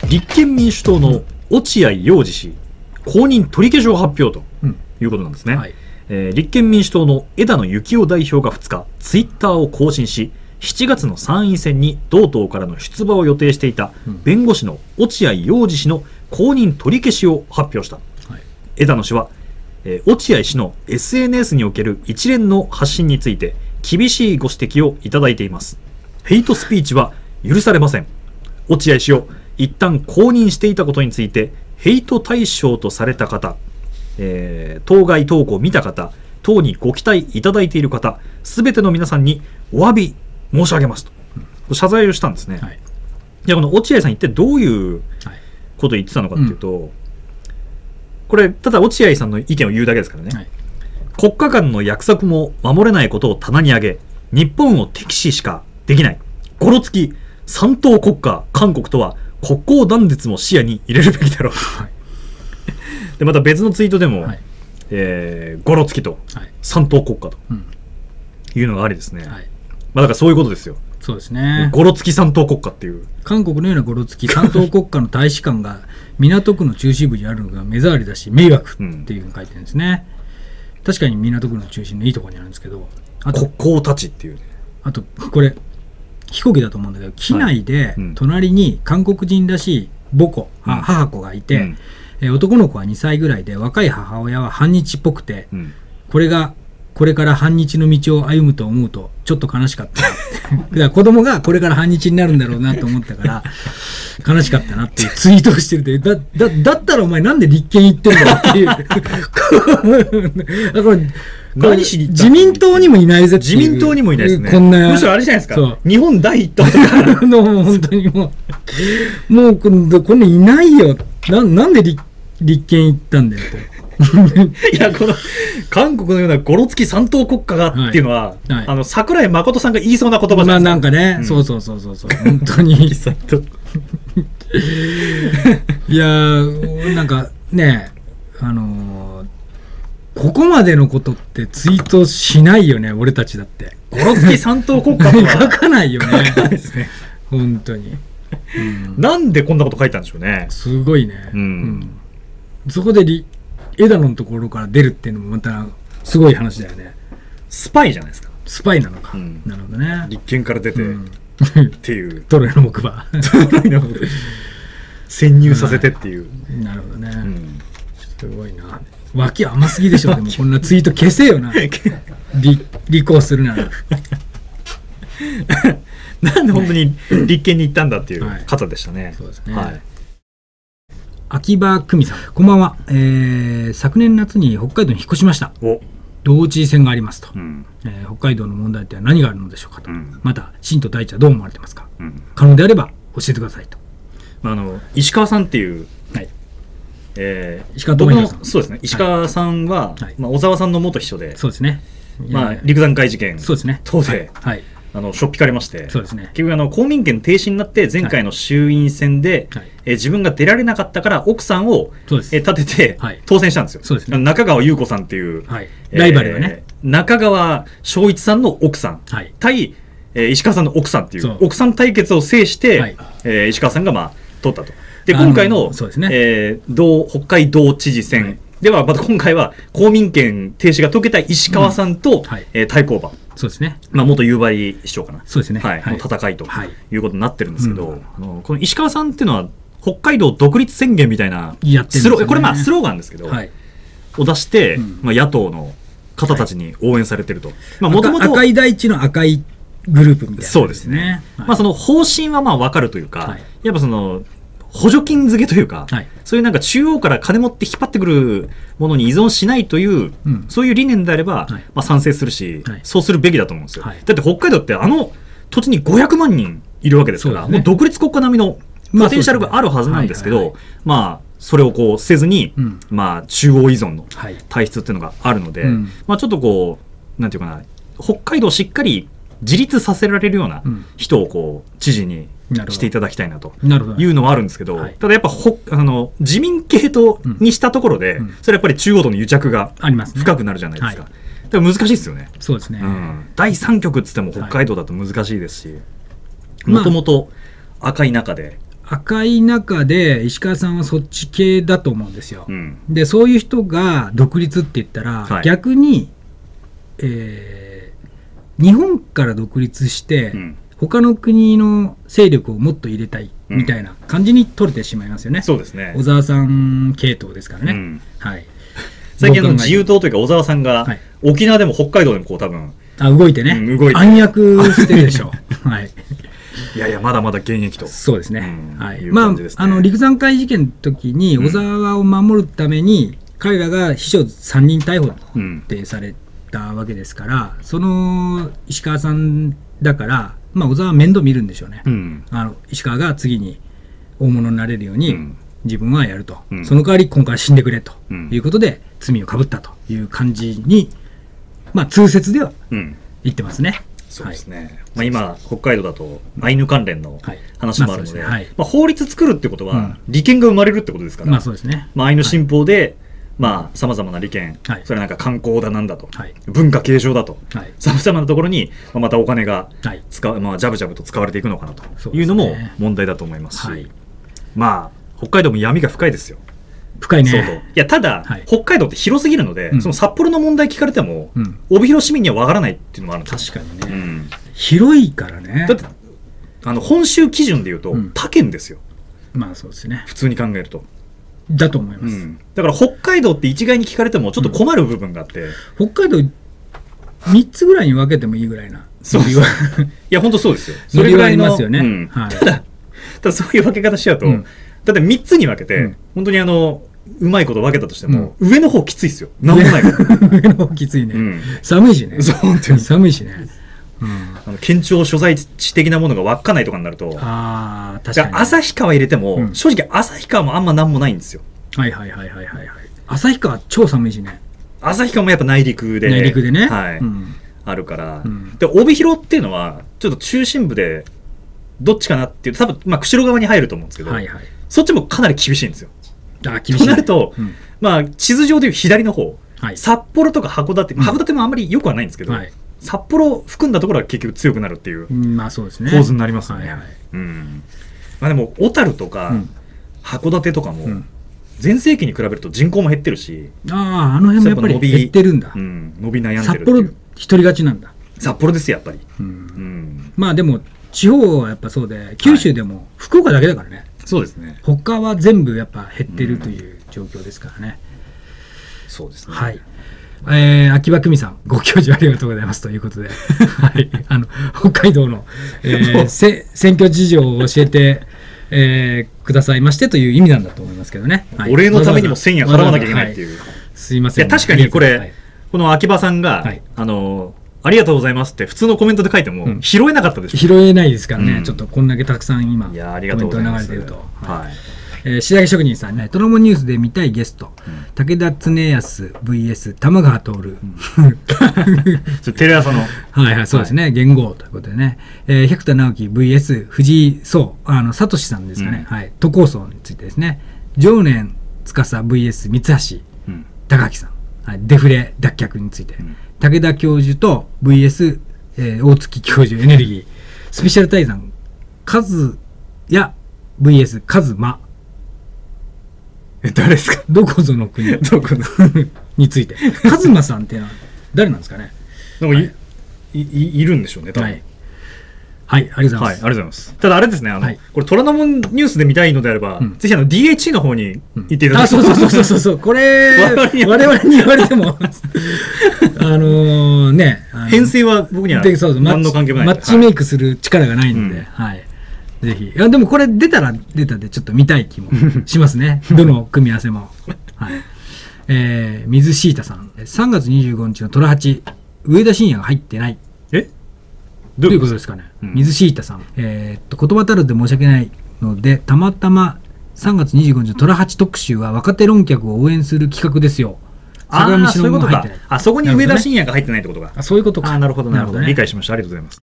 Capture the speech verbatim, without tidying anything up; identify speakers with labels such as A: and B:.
A: 立憲民主党の落合陽二氏、公認取り消しを発表ということなんですね。うんはいえー、立憲民主党の枝野幸男代表がふつかツイッターを更新し、しちがつの参院選に同党からの出馬を予定していた弁護士の落合陽二氏の公認取り消しを発表した。はい、枝野氏は、えー、落合氏の エスエヌエス における一連の発信について厳しいご指摘をいただいています。ヘイトスピーチは許されません。落合氏を一旦公認していたことについてヘイト対象とされた方、えー、当該投稿を見た方等にご期待いただいている方すべての皆さんにお詫び申し上げますと、うん、謝罪をしたんですね。はい、じゃあこの落合さん一体どういうことを言ってたのかっていうと、はいうん、これただ落合さんの意見を言うだけですからね、はい、国家間の約束も守れないことを棚に上げ日本を敵視しかできないゴロつき三等国家韓国とは国交断絶も視野に入れるべきだろう、はい、でまた別のツイートでも、はいえー、ゴロつきと三等国家というのがありですね、はいまあ、だからそういうことですよ。
B: そうですね。
A: ゴロつき三等国家っていう
B: 韓国のようなゴロつき三等国家の大使館が港区の中心部にあるのが目障りだし迷惑っていうのを書いてるんですね、うん、確かに港区の中心のいいところにあるんですけど
A: あと国交たちっていうね
B: あとこれ飛行機だと思うんだけど機内で隣に韓国人らしい母子、うん、母子がいて、うんえ男の子はにさいぐらいで若い母親は反日っぽくて、うん、これがこれから反日の道を歩むと思うとちょっと悲しかっただから子供がこれから反日になるんだろうなと思ったから悲しかったなっていうツイートをしてるで だ, だ, だったらお前なんで立憲行ってんだよっていうこれ何しに行った自民党にもいないぜっていう
A: 自民党にもいないですね。
B: こんな
A: むしろあれじゃないですか日本第一党とか
B: の本当にもうもうこんこんないないよ な, なんで 立, 立憲行ったんだよって
A: いやこの韓国のようなゴロつき三等国家がっていうのは、はいはい、あの桜井誠さんが言いそうな言葉じゃないですか。
B: まあなんかね、うん、そうそうそうそうそう本当にいやなんかねあのー、ここまでのことってツイートしないよね俺たちだって
A: ゴロつき三等国家とは
B: 書かないよね
A: 書かないですね
B: 本当に、
A: うん、なんでこんなこと書いたんでしょうね。
B: すごいね、うんうん、そこでリ枝野のところから出るっていうのもまたすごい話だよね。
A: スパイじゃないですか。
B: スパイなのか、うん、なるほどね。
A: 立憲から出て、うん、っていう
B: トロイの木馬
A: 潜入させてっていう、
B: うん、なるほどね、うん、すごいな。脇甘すぎでしょでもこんなツイート消せよな履行するなら
A: なんで本当に立憲に行ったんだっていう方でしたね、はい、
B: そうですね、はい秋葉久美さんこんばんは、えー、昨年夏に北海道に引っ越しました。同知事選がありますと、うんえー、北海道の問題点は何があるのでしょうかと、うん、また新党大地はどう思われてますか、うん、可能であれば教えてくださいと、
A: まあ、あの石川さんっていう、はいえー、
B: 石川智弘さん
A: そうですね石川さんは、はいまあ、小沢さんの元秘書で
B: そうですね、
A: まあ、陸山会事件
B: そうですね
A: 等で、はいはいあのしょっぴかれまして
B: そうですね、
A: 結局あの公民権停止になって前回の衆院選で、はいえー、自分が出られなかったから奥さんを、えー、立てて、はい、当選したんですよ。
B: そうですね、
A: 中川優子さんっていう、
B: はいえー、ライバルがね
A: 中川翔一さんの奥さん、はい、対、えー、石川さんの奥さんっていう奥さん対決を制して、はいえー、石川さんが、まあ、取ったと。で今回の、そうですねえー、同北海道知事選、はいではまた今回は公民権停止が解けた石川さんと、うんはいえー、対抗馬
B: そうですね、
A: まあ、元夕張市長かな
B: そうですね、
A: はいはい、の戦いということになってるんですけど、
B: はいうん、
A: あのこの石川さんっていうのは北海道独立宣言みたいなスロ、ね、これまあスローガンですけど、はい、を出して、うんまあ、野党の方たちに応援されてると、はいまあ、もともと
B: 赤い大地の赤いグループみたいな、ね、
A: そうですね、はいまあ、その方針はまあ分かるというか、はい、やっぱその補助金付けというか、はい、そういうなんか中央から金持って引っ張ってくるものに依存しないという、うん、そういう理念であれば、はいまあ、賛成するし、はい、そうするべきだと思うんですよ、はい、だって北海道ってあの土地にごひゃくまんにんいるわけですから、ね、もう独立国家並みのポテンシャルがあるはずなんですけど、まあそれをこうせずに、うんまあ、中央依存の体質っていうのがあるので、はいうんまあ、ちょっとこうなんていうかな北海道をしっかり自立させられるような人をこう知事にしていただきたいなというのはあるんですけど、ただやっぱほあの自民系とにしたところで、うん、それやっぱり中央との癒着が深くなるじゃないですか。だから難しいですよね。
B: そうですね、うん、
A: だいさん局っつっても北海道だと難しいですし、もともと赤い中で
B: 赤い中で石川さんはそっち系だと思うんですよ。
A: うん、
B: でそういう人が独立って言ったら、はい、逆に、えー、日本から独立して、うん、他の国の勢力をもっと入れたいみたいな感じに取れてしまいますよね。
A: うん、そうですね。
B: 小沢さん系統ですからね。うん、はい。
A: 最近の自由党というか小沢さんが、はい、沖縄でも北海道でもこう多分
B: あ動いてね、うん、動いて暗躍してるでしょう。はい。
A: いやいやまだまだ現役と。
B: そうですね。うん、はい。まああの陸山会事件の時に小沢を守るために、うん、彼らが秘書さんにん逮捕ってされたわけですから、うん、その石川さんだから、まあ小沢は面倒見るんでしょうね。うん、あの石川が次に大物になれるように、うん、自分はやると、うん、その代わり今回死んでくれということで、うん、罪をかぶったという感じに、まあ通説では言ってますね。うん
A: そうですね。はい、まあ、今北海道だとアイヌ関連の話もあるので、まあ法律作るってことは利権が生まれるってことですから、
B: まあそうですね。
A: まあアイヌ新法でまあさまざまな利権、はい、それはなんか観光だなんだと、はい、文化継承だと、さまざまなところにまたお金が使う、はい、まあジャブジャブと使われていくのかなというのも問題だと思いますし、はい、まあ北海道も闇が深いですよ。
B: 深いね。
A: いやただ、はい、北海道って広すぎるので、うん、その札幌の問題聞かれても、うん、帯広市民にはわからないっていうのもあるんです
B: よ。確かにね、うん、広いからね。
A: だってあの本州基準でいうと、うん、他県ですよ。
B: まあそうですね。
A: 普通に考えると
B: だと思います、
A: うん、だから北海道って一概に聞かれてもちょっと困る部分があって、
B: うん、北海道みっつぐらいに分けてもいいぐらいな。
A: そういや本当そうですよ。
B: それぐらいありますよね、
A: うんはい、ただただそういう分け方しちゃうと、うん、だってみっつに分けて、うん、本当にあのうまいこと分けたとしても、うん、上の方きついですよ。なんもないから
B: 上の方きついね、うん、寒いしね。
A: そう本当に
B: 寒いしね、
A: うん、あの県庁所在地的なものが稚内とかになると、
B: あ確かに
A: 旭川入れても、うん、正直旭川もあんまなんもないんですよ。
B: はいはいはいはいはいはい。旭川超寒いしね。
A: 旭川もやっぱ内陸で
B: 内陸でね、
A: はいうん、あるから、うん、で帯広っていうのはちょっと中心部でどっちかなっていうと多分、まあ、釧路側に入ると思うんですけど、はいはい、そっちもかなり厳しいんですよ。
B: あ厳しいね、
A: となると、うんまあ、地図上でいう左の方、はい、札幌とか函館、うん、函館もあんまり良くはないんですけど、はい、札幌を含んだところは結局強くなるっていう構図になりますよね。でも小樽とか、うん、函館とかも、うん、全盛期に比べると人口も減ってるし、
B: あああの辺もやっぱり減ってるんだ。
A: うん、伸び悩んでるっていう。
B: 札幌一人勝ちなんだ。
A: 札幌ですよやっぱり、うんうん、
B: まあでも地方はやっぱそうで九州でも福岡だけだからね、はい、
A: そうですね。
B: 他は全部やっぱ減ってるという状況ですからね、
A: うん、そうですね。
B: はい、えー、秋葉久美さんご教授ありがとうございますということで、はい、あの北海道の、えー、せ選挙事情を教えて、えー、くださいましてという意味なんだと思いますけどね、はい、
A: お礼のためにもせんえん払わなきゃいけないっていう、はい、
B: すいません。
A: いや確かにこれ、はい、この秋葉さんが、はい、あのありがとうございますって普通のコメントで書いても、うん、拾えなかったでしょ。
B: 拾えないですからね、うん、ちょっとこんだけたくさん今
A: いやありがとうございます。
B: コメント流れてると、はいはいえー、白木職人さんね、トロモニュースで見たいゲスト、うん、武田恒康 ブイエス 玉川徹、うん、
A: テレ朝の
B: はいはいそうですね、はい、元号ということでね、えー、百田直樹 ブイエス 藤井壮あの聡さんですかね、うん、はい都構想についてですね、常年司 ブイエス 三橋、うん、高木さん、はい、デフレ脱却について、うん武田教授と ブイエス、えー、大月教授エネルギースペシャル対談カズヤ ブイエス カズマ
A: え誰ですか。
B: どこぞの国どこのについてカズマさんっていうのは誰なんですかね。
A: なんか い,、はい、い, いるんでしょうね多分。
B: はいはい、ありがとうございます。
A: はい、ありがとうございます。ただあれですね、あの、はい、これ虎ノ門ニュースで見たいのであれば、うん、ぜひあの ディーエイチシー の方に行っていただきたい、うん、あ、そうそうそうそうそう、これ我々に言われてもあのね、 編成は僕には何の関係もない。
B: マッチメイクする力がないので、はい、ぜひ。いやでもこれ出たら出たでちょっと見たい気もしますね。どの組み合わせも。はい。えー、水シータさん、さんがつにじゅうごにちのトラハチ、上田晋也が入ってない。
A: え？
B: どういうことですかね、うん、水シータさん、えー、っと言葉足らずで申し訳ないのでたまたまさんがつにじゅうごにちのトラハチ特集は若手論客を応援する企画ですよ。
A: ああそういうことか。あそこに上田晋也が入ってないってことか。
B: あそういうことか。
A: あなるほどなるほど、理解しました。ありがとうございます。